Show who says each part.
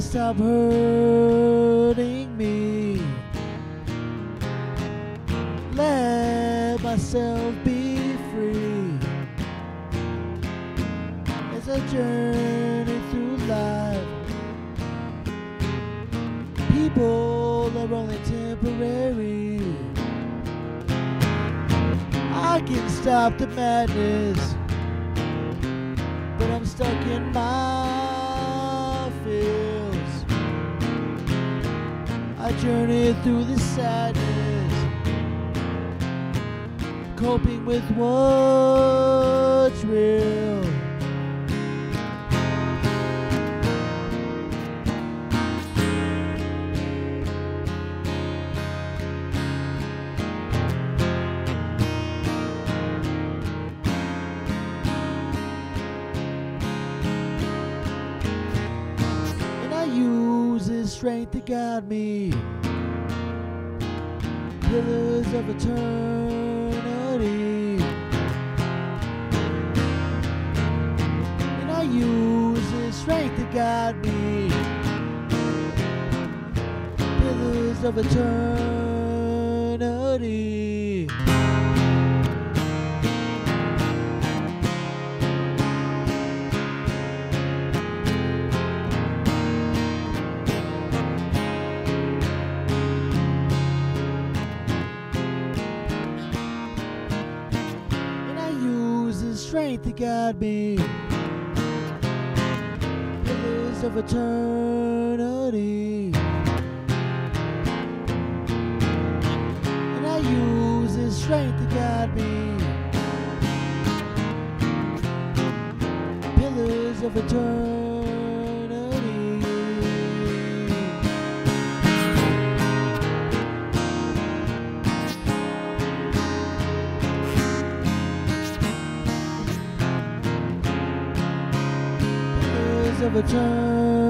Speaker 1: stop hurting me. Let myself be free as I journey through life. People are only temporary. I can stop the madness, but I'm stuck in my feels. I journey through the sadness, coping with what's real. Use His strength to guide me, pillars of eternity. And I use His strength to guide me, pillars of eternity. Strength to guide me, pillars of eternity. And I use His strength to guide me, pillars of eternity. Of eternity.